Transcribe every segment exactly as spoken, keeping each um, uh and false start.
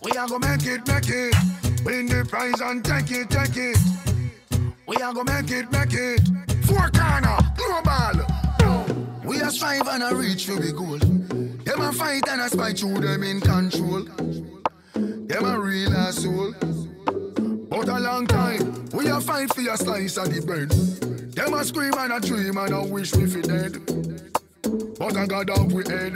We are gonna make it, make it. Win the prize and take it, take it. We are gonna make it, make it. Four corner, global. We are strive and a reach for the goal. Them a fight and a spite through them in control. Them a real asshole. But a long time, we a fight for a slice of the bread. Them a scream and a dream and a wish we fi dead. But I got off we head.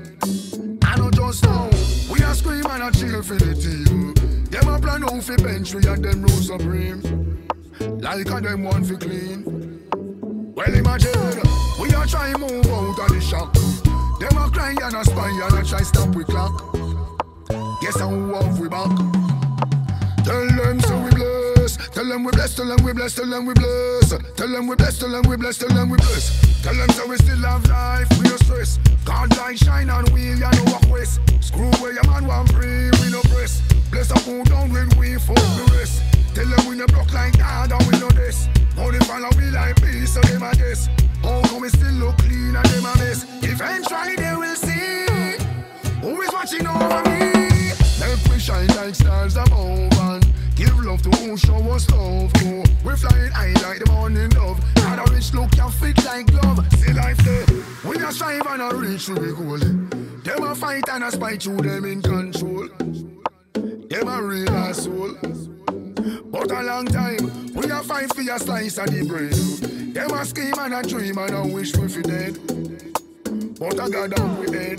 I know just now, we a scream and a cheer for the team. Them a plan out fi bench we and them rule supreme. Like a them want fi clean. Well imagine, we a try move out of the shop. Them a cry and a spy and a try stop we clock. Guess how off we back. Tell them so we bless. Tell them we bless, tell them we bless, tell them we bless. Tell them we bless, tell them we bless, tell them we bless. Tell them so we still have life, we no stress. God light shine on wheel, ya know what quest. Screw where your man want free, we no press. Bless up who down when we fuck the rest. Tell them we no block like God and we know this. Money follow we like peace, so them a guess. How come we still look clean and them a mess? Eventually they will see who is watching over me. Make we shine like stars above and give love to who show us love to. We flying high like the morning dove. Got a rich look, you fit like glove. See life there. We a strive and a reach to the goal. Them a fight and a spite through them in control. Them a real asshole. But a long time, we a fight for a slice of the bread. Them a scheme and a dream and a wish we fi dead. But I got down we head.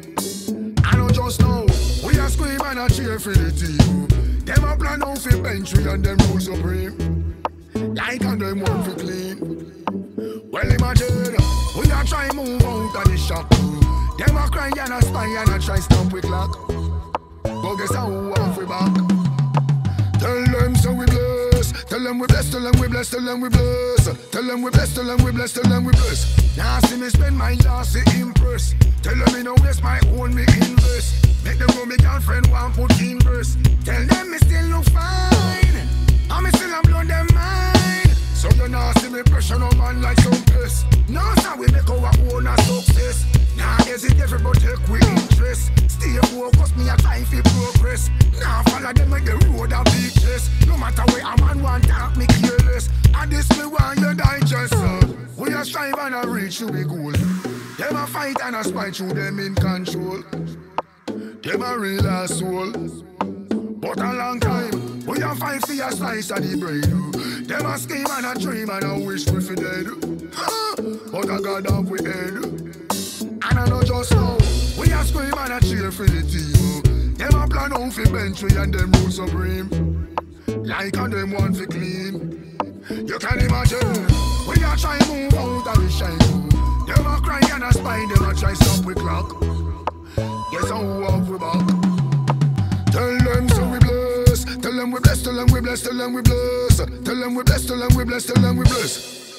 I know just now, we a scream and a cheer for the team. Them a plan out fi bench we and them rule supreme. Like and them want fi clean. Well imagine, we a try move out of the shop. Them a cry and a spy and a try stop we clock. But guess how off we back. Tell them so we bless. Tell them we bless, tell them we bless, tell them we bless. Tell them we bless, tell them we bless, tell them we bless. Now see me spend my last to impress. Tell them me no waste my own, me invest. Make them know me girlfriend want put in verse. Tell them me still look fine. And me still am blow them mind. So you now see me pressure no man like some piss. Now so we make our own a success. Now hesitate but take we interest. Stay focused, me a time for progress. Now follow them with the road of beaches. No matter where a man want talk me careless. And this me want you digest. Uh. We a strive and a reach to the goal. Them a fight and a spite through them in control. Them a real asshole. But a long time, we a fight for a slice of the bread. Them a scheme and a dream and a wish we fi dead. But I got off we head. And I know just now, we a scream and a cheer for the team. Them a plan out fi bench we and them rule supreme. Like and them want fi clean. You can imagine, we a try move out of the shine. Them a cry and a spy, them a try stop we clock. Guess how off we back. Tell them so we bless. Tell them we bless, tell them we bless, tell them we bless. Tell them we bless, tell them we bless, tell them we bless.